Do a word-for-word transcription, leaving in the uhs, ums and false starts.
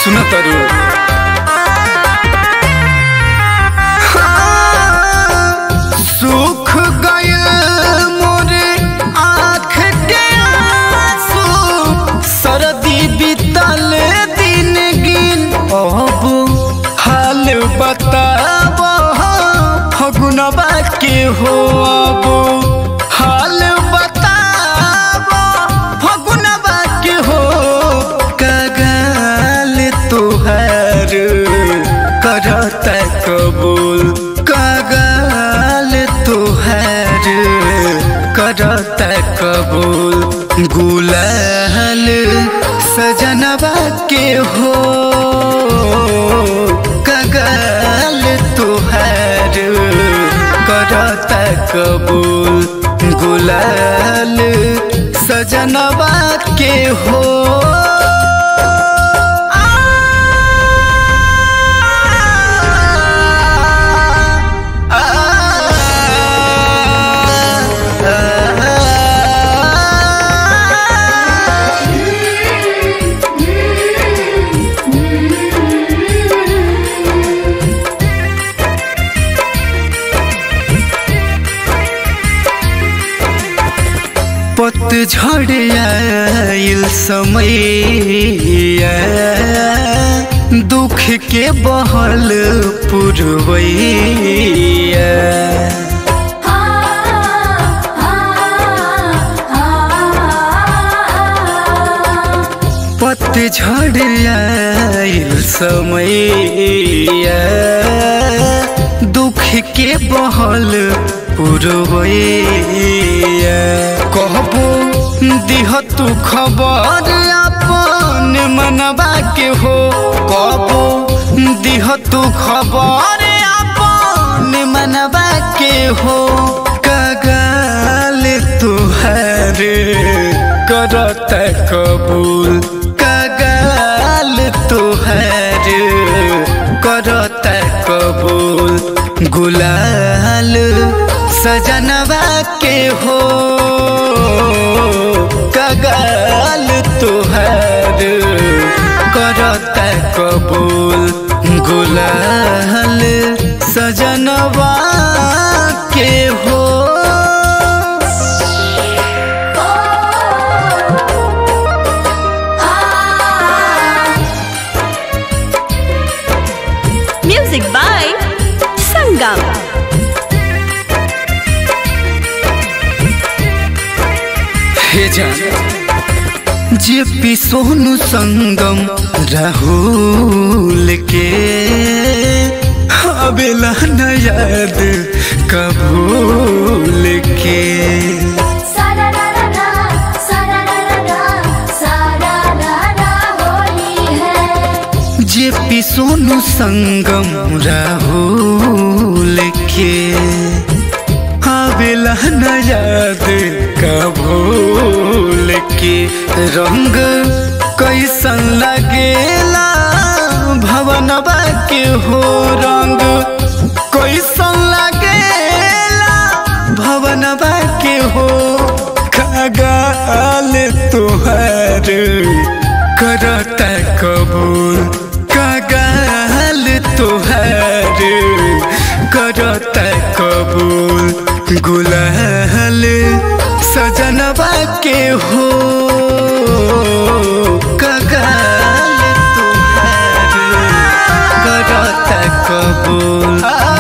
सुना तारू सुख गया मोरे आँख के आंसू, सर्दी बीतल दिन गिन अब हाल बताब फगुनवा के हो। अब हाल बताब फगुनवा के हो, कगाल तुहार करता कबूल, कगाल तुहार करता कबूल। गुलाल सजनवा के हो, कगाल तुहार करता कबूल। गुलाल सजनवा के हो। पतझड़ आइल समय, दुख के बहल पुरवैया। पतझड़ आइल समय, दुख के बहल पुरवैया। कहबो दिह तू खबर अपन मनवा के हो, कहबो दिह तू खबर अपन मनवा के हो। कगाल तुहार करता कबूल, कगाल तुहार करता कबूल। गुलाल सजनवा के हो, कगाल तुहार करता कबूल। गुलाल सजनवा के हो। Music by Sangam. हे जान जे पी सोनू संगम राहुल के आवेला न याद कबूल के। जे पी सोनू संगम राहुल के आवेला न याद कबूल के। रंग कैसन लगेला भवनवा के हो, रंग कैसन लगेला भवनवा के हो। कगाल तुहार करता कबूल, कगाल तुहार करता कबूल। गुलाल सजनवा के हो, कगाल तुहार करता कबूल।